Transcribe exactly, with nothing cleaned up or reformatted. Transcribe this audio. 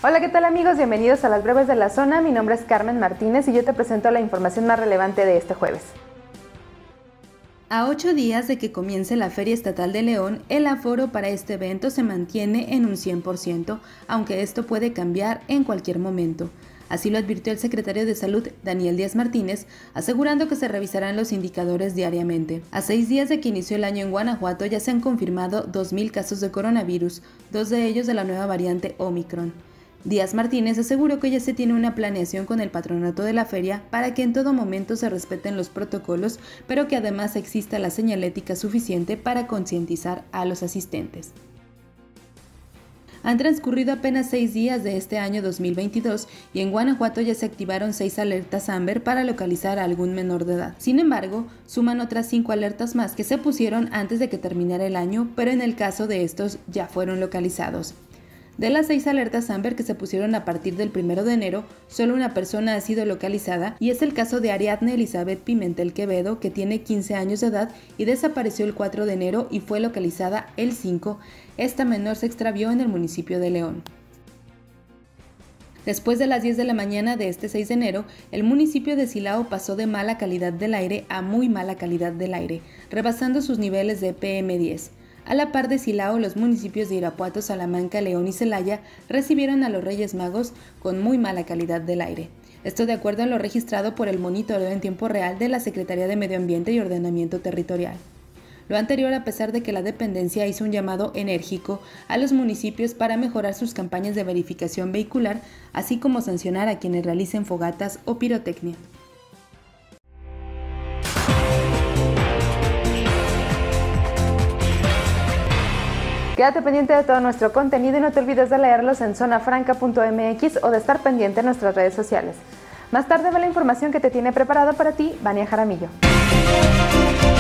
Hola, ¿qué tal amigos? Bienvenidos a las breves de la zona. Mi nombre es Carmen Martínez y yo te presento la información más relevante de este jueves. A ocho días de que comience la Feria Estatal de León, el aforo para este evento se mantiene en un cien por ciento, aunque esto puede cambiar en cualquier momento. Así lo advirtió el secretario de Salud, Daniel Díaz Martínez, asegurando que se revisarán los indicadores diariamente. A seis días de que inició el año en Guanajuato ya se han confirmado dos mil casos de coronavirus, dos de ellos de la nueva variante Omicron. Díaz Martínez aseguró que ya se tiene una planeación con el patronato de la feria para que en todo momento se respeten los protocolos, pero que además exista la señalética suficiente para concientizar a los asistentes. Han transcurrido apenas seis días de este año dos mil veintidós y en Guanajuato ya se activaron seis alertas Amber para localizar a algún menor de edad. Sin embargo, suman otras cinco alertas más que se pusieron antes de que terminara el año, pero en el caso de estos ya fueron localizados. De las seis alertas Amber que se pusieron a partir del primero de enero, solo una persona ha sido localizada y es el caso de Ariadne Elizabeth Pimentel Quevedo, que tiene quince años de edad y desapareció el cuatro de enero y fue localizada el cinco. Esta menor se extravió en el municipio de León. Después de las diez de la mañana de este seis de enero, el municipio de Silao pasó de mala calidad del aire a muy mala calidad del aire, rebasando sus niveles de P M diez. A la par de Silao, los municipios de Irapuato, Salamanca, León y Celaya recibieron a los Reyes Magos con muy mala calidad del aire. Esto de acuerdo a lo registrado por el monitoreo en tiempo real de la Secretaría de Medio Ambiente y Ordenamiento Territorial. Lo anterior a pesar de que la dependencia hizo un llamado enérgico a los municipios para mejorar sus campañas de verificación vehicular, así como sancionar a quienes realicen fogatas o pirotecnia. Quédate pendiente de todo nuestro contenido y no te olvides de leerlos en zona franca punto m x o de estar pendiente en nuestras redes sociales. Más tarde ve la información que te tiene preparada para ti Vania Jaramillo.